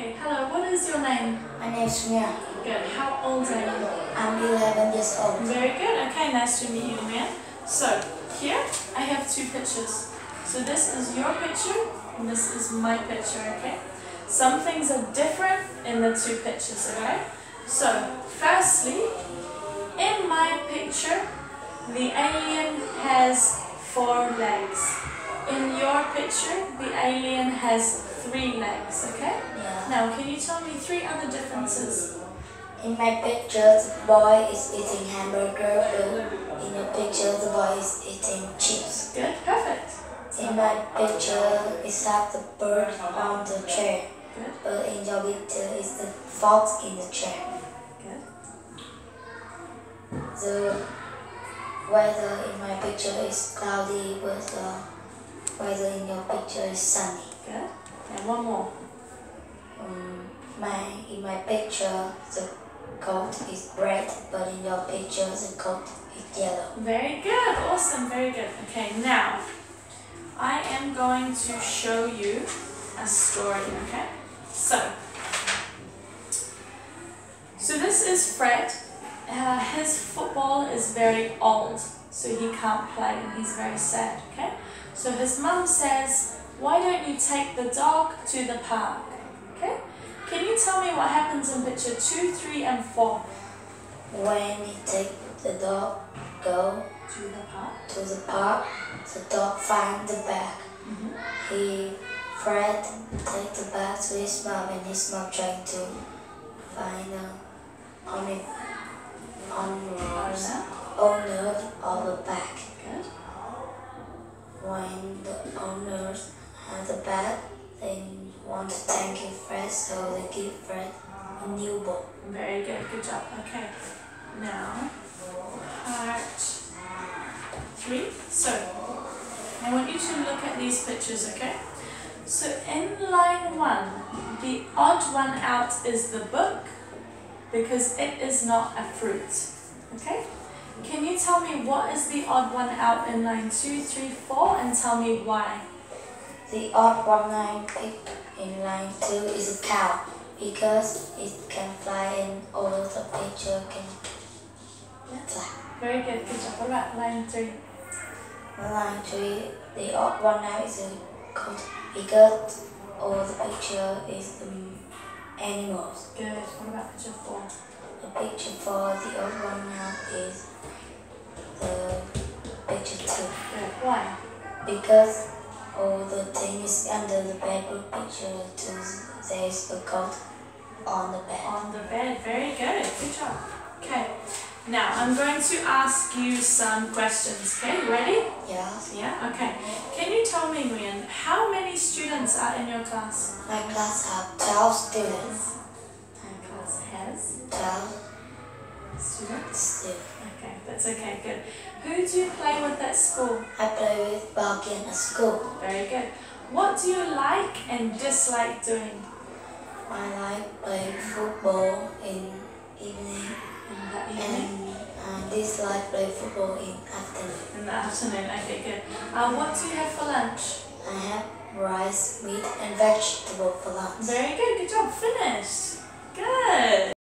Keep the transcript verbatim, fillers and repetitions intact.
Okay, hello, what is your name? My name is Mia. Good. How old are you? I'm eleven years old. Very good. Okay, nice to meet you, Mia. So, here I have two pictures. So this is your picture and this is my picture, okay? Some things are different in the two pictures, okay? So, firstly, in my picture, the alien has four legs. In your picture, the alien has three legs, okay? Yeah. Now, can you tell me three other differences? In my picture, the boy is eating hamburger. but In the picture, the boy is eating chips. Good, perfect. In my picture, it's have the bird on the chair. Good. But in your picture, it's the fox in the chair. Good. The weather in my picture is cloudy, but the weather in your picture is sunny. Good. And one more. Um, my in my picture, the coat is red, but in your picture, the coat is yellow. Very good. Awesome. Very good. Okay, now I am going to show you a story, okay? So, so this is Fred. Uh, his football is very old, so he can't play and he's very sad, okay? So his mum says, why don't you take the dog to the park, okay? Can you tell me what happens in picture two, three and four? When he take the dog go To the park. to the park, the dog find the bag. Mm-hmm. He Fred take the bag to his mom, and his mom trying to find the owner owners owner of the bag. Good. When the owners have the bag, they want to thank you Fred, so they give Fred a new ball. Very good. Good job. Okay. Now, part three. So, I want you to look at these pictures, okay? So, in line one, the odd one out is the book because it is not a fruit, okay? Can you tell me what is the odd one out in line two, three, four, and tell me why? The odd one line picked in line two is a cow because it can fly, and all of the picture can fly. Very good. Good job. What about line three? Line three, the odd one out is a goat because all the picture is um, animals. Good. What about picture four? The picture four, the odd one out is the picture two Good. Why? because all the things under the bed, but picture two there's a goat on the bed. On the bed. Very good. Good job. Okay. Now I'm going to ask you some questions. Okay, you ready? Yes. Yeah. Okay. Can you tell me, Nguyen, how many students are in your class? My class have twelve students. My class has twelve students. students. Okay, that's okay. Good. Who do you play with at school? I play with Balkan at school. Very good. What do you like and dislike doing? I like playing football in evening, In the evening. and I dislike playing football in afternoon. In the afternoon. Okay, good. Uh, what do you have for lunch? I have rice, meat, and vegetable for lunch. Very good. Good job. Finished. Good.